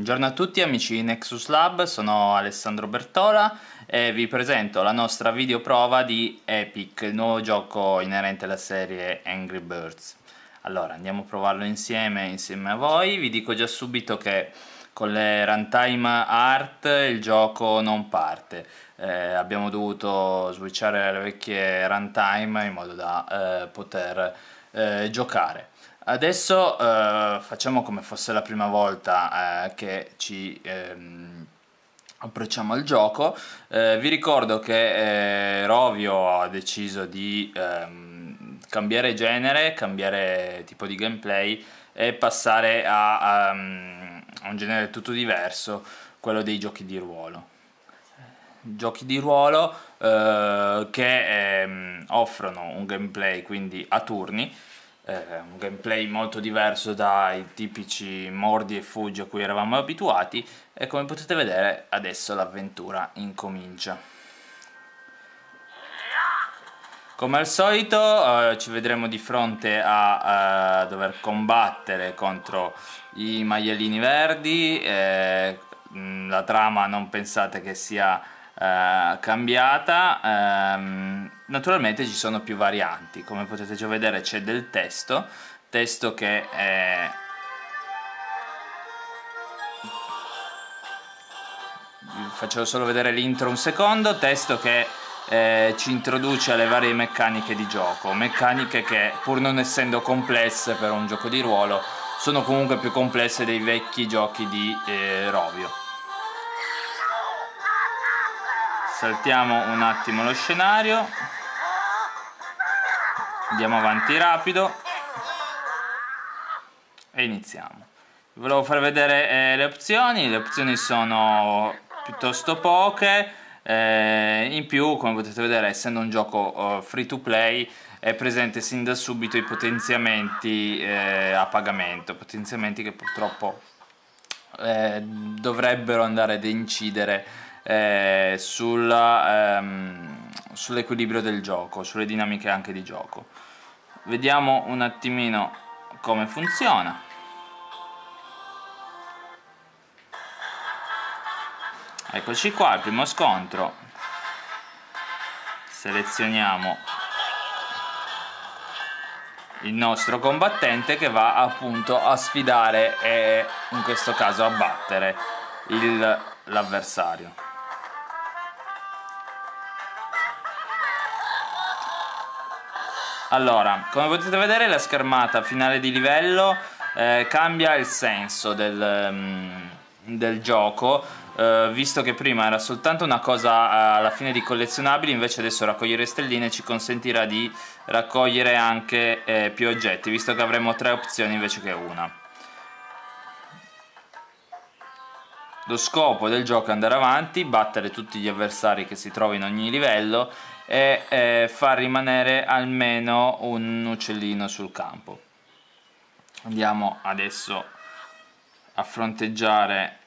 Buongiorno a tutti amici di Nexus Lab, sono Alessandro Bertola e vi presento la nostra videoprova di Epic, il nuovo gioco inerente alla serie Angry Birds. Allora, andiamo a provarlo insieme a voi. Vi dico già subito che con le runtime art il gioco non parte. Abbiamo dovuto switchare alle vecchie runtime in modo da poter giocare. Adesso facciamo come fosse la prima volta che ci approcciamo al gioco. Vi ricordo che Rovio ha deciso di cambiare genere, cambiare tipo di gameplay e passare a un genere tutto diverso, quello dei giochi di ruolo. Giochi di ruolo che offrono un gameplay quindi a turni, un gameplay molto diverso dai tipici mordi e fuggi a cui eravamo abituati, e come potete vedere adesso l'avventura incomincia. Come al solito ci vedremo di fronte a dover combattere contro i maialini verdi. La trama non pensate che sia cambiata. Naturalmente ci sono più varianti, come potete già vedere c'è del testo che vi faccio solo vedere l'intro un secondo, testo che ci introduce alle varie meccaniche di gioco, meccaniche che pur non essendo complesse per un gioco di ruolo sono comunque più complesse dei vecchi giochi di Rovio. Saltiamo un attimo lo scenario, andiamo avanti rapido e iniziamo. Vi volevo far vedere le opzioni sono piuttosto poche, in più come potete vedere, essendo un gioco free to play, è presente sin da subito i potenziamenti a pagamento, potenziamenti che purtroppo dovrebbero andare ad incidere sull'equilibrio del gioco, sulle dinamiche anche di gioco. Vediamo un attimino come funziona. Eccoci qua, il primo scontro. Selezioniamo il nostro combattente che va appunto a sfidare e in questo caso a battere l'avversario. Allora, come potete vedere la schermata finale di livello cambia il senso del gioco, visto che prima era soltanto una cosa alla fine di collezionabili, invece adesso raccogliere stelline ci consentirà di raccogliere anche più oggetti, visto che avremo 3 opzioni invece che una. Lo scopo del gioco è andare avanti, battere tutti gli avversari che si trovano in ogni livello e far rimanere almeno un uccellino sul campo. Andiamo adesso a fronteggiare.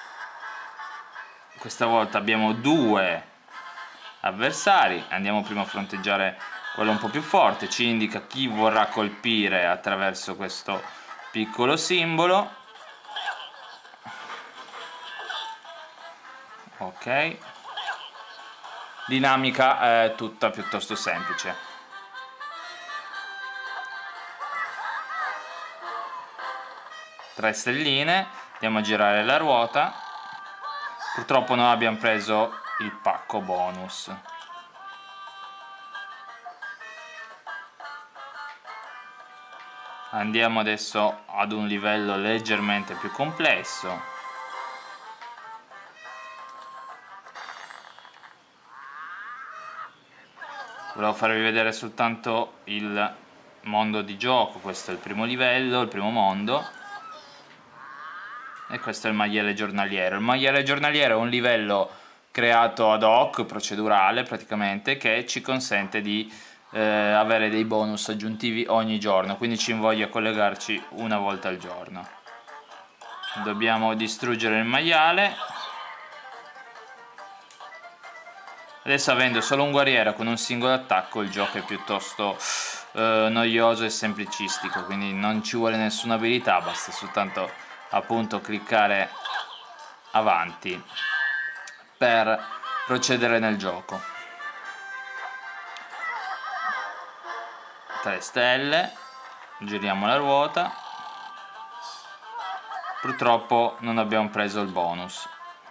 Questa volta abbiamo 2 avversari, andiamo prima a fronteggiare quello un po' più forte, ci indica chi vorrà colpire attraverso questo piccolo simbolo. Ok, dinamica tutta piuttosto semplice. Tre stelline, andiamo a girare la ruota. Purtroppo non abbiamo preso il pacco bonus. Andiamo adesso ad un livello leggermente più complesso. Volevo farvi vedere soltanto il mondo di gioco. Questo è il primo livello, il primo mondo, e questo è il maiale giornaliero. Il maiale giornaliero è un livello creato ad hoc, procedurale praticamente, che ci consente di avere dei bonus aggiuntivi ogni giorno, quindi ci invoglia a collegarci una volta al giorno. Dobbiamo distruggere il maiale. Adesso, avendo solo un guerriero con un singolo attacco, il gioco è piuttosto noioso e semplicistico, quindi non ci vuole nessuna abilità, basta soltanto appunto cliccare avanti per procedere nel gioco. 3 stelle, giriamo la ruota. Purtroppo non abbiamo preso il bonus.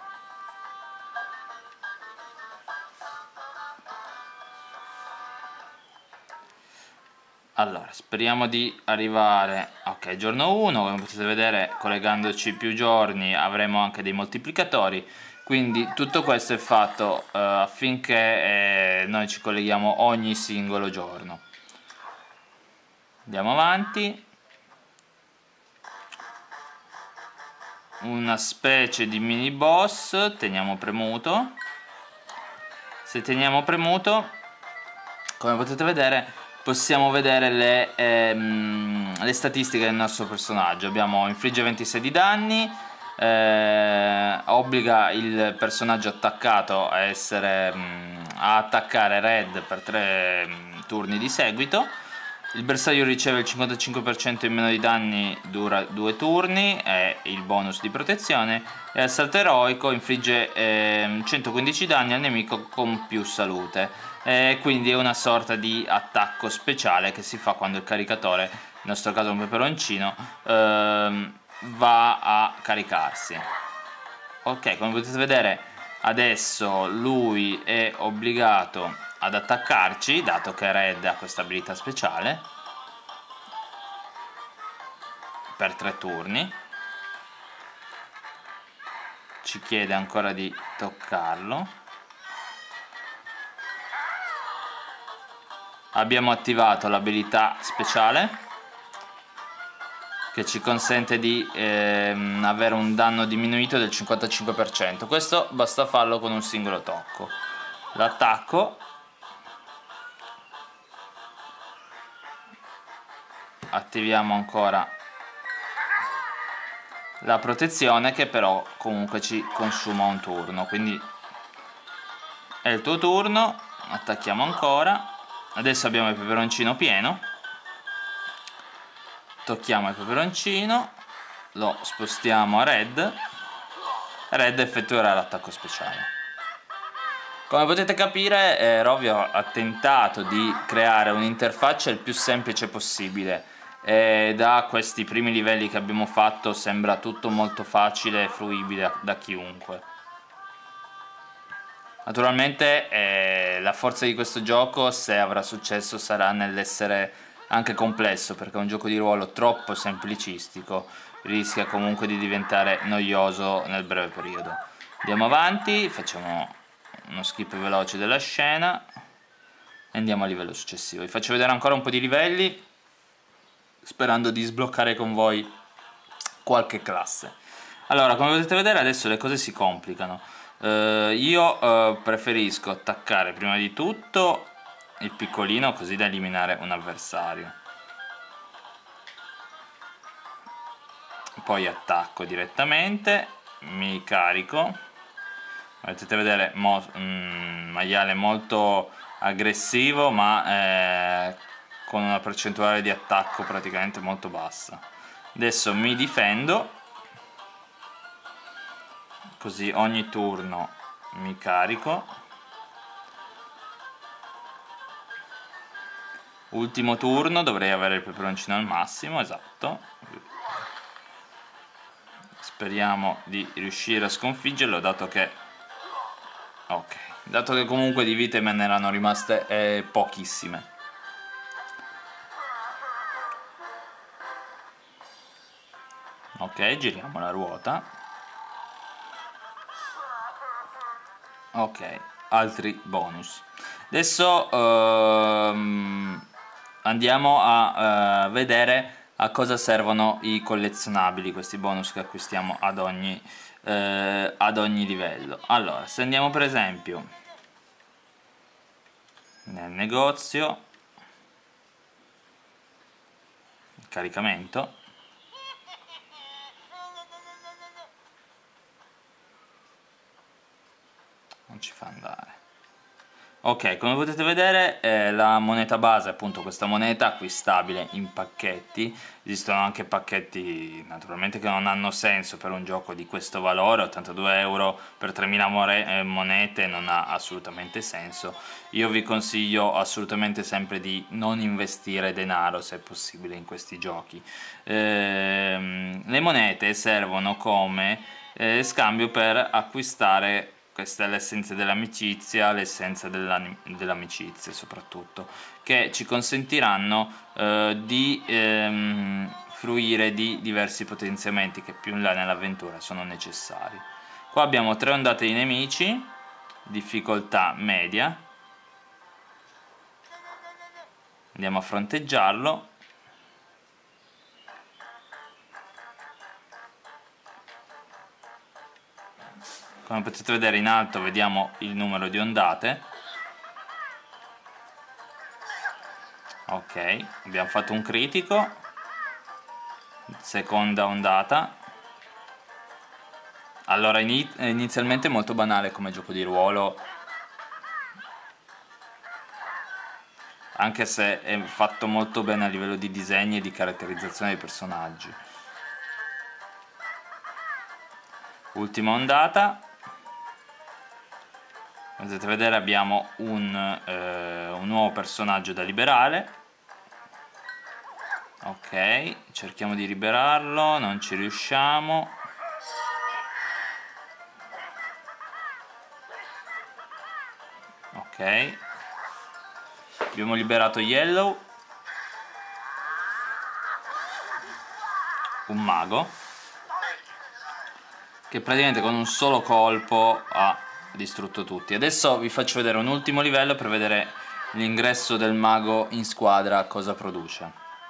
Allora, speriamo di arrivare, ok, giorno 1, come potete vedere collegandoci più giorni avremo anche dei moltiplicatori, quindi tutto questo è fatto affinché noi ci colleghiamo ogni singolo giorno. Andiamo avanti. Una specie di mini boss, teniamo premuto. Se teniamo premuto, come potete vedere, possiamo vedere le statistiche del nostro personaggio. Abbiamo infligge 26 di danni, obbliga il personaggio attaccato a attaccare Red per 3 turni di seguito. Il bersaglio riceve il 55% in meno di danni, dura 2 turni, è il bonus di protezione, e al salto eroico infligge 115 danni al nemico con più salute. Quindi è una sorta di attacco speciale che si fa quando il caricatore, nel nostro caso un peperoncino, va a caricarsi. Ok, come potete vedere adesso lui è obbligato ad attaccarci, dato che Red ha questa abilità speciale, per 3 turni. Ci chiede ancora di toccarlo. Abbiamo attivato l'abilità speciale che ci consente di avere un danno diminuito del 55%. Questo basta farlo con un singolo tocco. L'attacco, attiviamo ancora la protezione, che però comunque ci consuma un turno, quindi è il tuo turno, attacchiamo ancora. Adesso abbiamo il peperoncino pieno, tocchiamo il peperoncino, lo spostiamo a Red, Red effettuerà l'attacco speciale. Come potete capire, Rovio ha tentato di creare un'interfaccia il più semplice possibile, e da questi primi livelli che abbiamo fatto sembra tutto molto facile e fruibile da chiunque. Naturalmente la forza di questo gioco, se avrà successo, sarà nell'essere anche complesso, perché un gioco di ruolo troppo semplicistico rischia comunque di diventare noioso nel breve periodo. Andiamo avanti, facciamo uno skip veloce della scena e andiamo al livello successivo. Vi faccio vedere ancora un po' di livelli, sperando di sbloccare con voi qualche classe. Allora, come potete vedere adesso le cose si complicano. Io preferisco attaccare prima di tutto il piccolino, così da eliminare un avversario. Poi attacco direttamente, mi carico. Potete vedere maiale molto aggressivo, ma con una percentuale di attacco praticamente molto bassa. Adesso mi difendo, così ogni turno mi carico. Ultimo turno dovrei avere il peperoncino al massimo, esatto. Speriamo di riuscire a sconfiggerlo, dato che comunque di vite me ne erano rimaste pochissime. Ok, giriamo la ruota. Ok, altri bonus. Adesso andiamo a vedere a cosa servono i collezionabili, questi bonus che acquistiamo ad ogni livello. Allora, se andiamo per esempio nel negozio, caricamento, non ci fa andare. Ok, come potete vedere la moneta base, appunto questa moneta acquistabile in pacchetti. Esistono anche pacchetti naturalmente che non hanno senso per un gioco di questo valore. 82 euro per 3000 monete non ha assolutamente senso. Io vi consiglio assolutamente sempre di non investire denaro, se è possibile, in questi giochi. Le monete servono come scambio per acquistare. Questa è l'essenza dell'amicizia, l'essenza dell'amicizia soprattutto, che ci consentiranno di fruire di diversi potenziamenti che più in là nell'avventura sono necessari. Qua abbiamo 3 ondate di nemici, difficoltà media, andiamo a fronteggiarlo. Come potete vedere in alto vediamo il numero di ondate. Ok, abbiamo fatto un critico. Seconda ondata. Allora, inizialmente è molto banale come gioco di ruolo, anche se è fatto molto bene a livello di disegni e di caratterizzazione dei personaggi. Ultima ondata. Potete vedere abbiamo un nuovo personaggio da liberare. Ok, cerchiamo di liberarlo, non ci riusciamo. Ok, abbiamo liberato Yellow, un mago, che praticamente con un solo colpo ha distrutto tutti. Adesso vi faccio vedere un ultimo livello per vedere l'ingresso del mago in squadra cosa produce.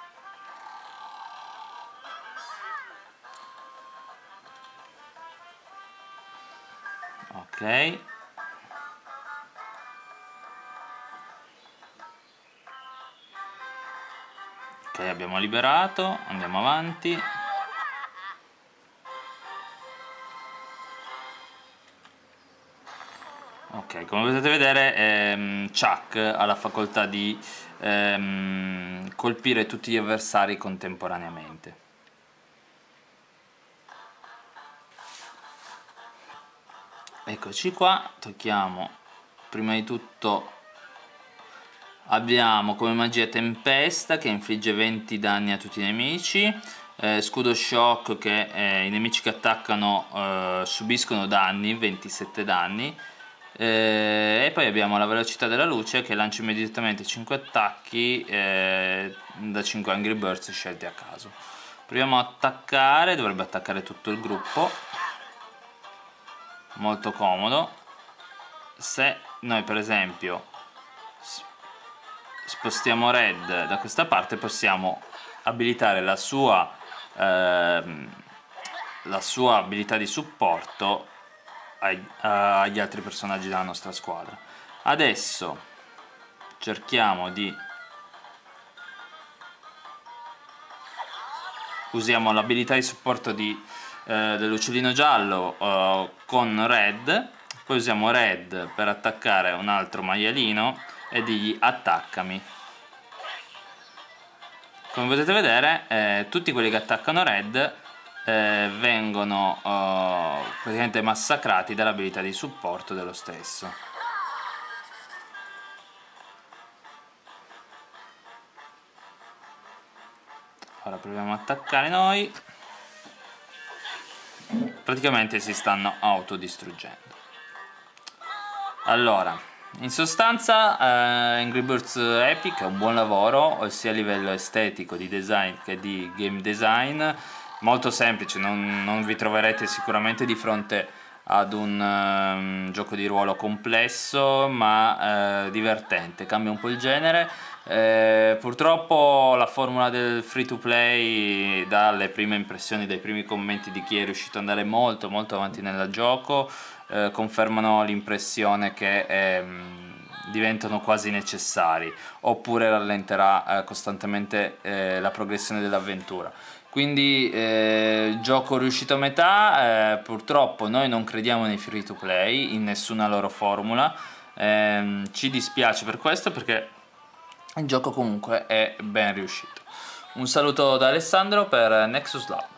Ok, ok, abbiamo liberato, andiamo avanti. Ok, come potete vedere Chuck ha la facoltà di colpire tutti gli avversari contemporaneamente. Eccoci qua, tocchiamo prima di tutto. Abbiamo come magia Tempesta che infligge 20 danni a tutti i nemici, scudo Shock che i nemici che attaccano subiscono danni, 27 danni, e poi abbiamo la velocità della luce che lancia immediatamente 5 attacchi da 5 Angry Birds scelti a caso. Proviamo a attaccare, dovrebbe attaccare tutto il gruppo, molto comodo. Se noi per esempio spostiamo Red da questa parte possiamo abilitare la sua abilità di supporto agli altri personaggi della nostra squadra. Adesso cerchiamo di usiamo l'abilità di supporto dell'uccellino giallo con Red, poi usiamo Red per attaccare un altro maialino e digli attaccami. Come potete vedere tutti quelli che attaccano Red vengono praticamente massacrati dall'abilità di supporto dello stesso. Ora proviamo a attaccare noi. Praticamente si stanno autodistruggendo. Allora, in sostanza Angry Birds Epic è un buon lavoro sia a livello estetico, di design che di game design, molto semplice, non vi troverete sicuramente di fronte ad un gioco di ruolo complesso, ma divertente, cambia un po' il genere. Purtroppo la formula del free to play, dalle prime impressioni, dai primi commenti di chi è riuscito ad andare molto avanti nel gioco, confermano l'impressione che diventano quasi necessari, oppure rallenterà costantemente la progressione dell'avventura. Quindi gioco riuscito a metà. Purtroppo noi non crediamo nei free to play in nessuna loro formula. Ci dispiace per questo, perché il gioco comunque è ben riuscito. Un saluto da Alessandro per Nexus Lab.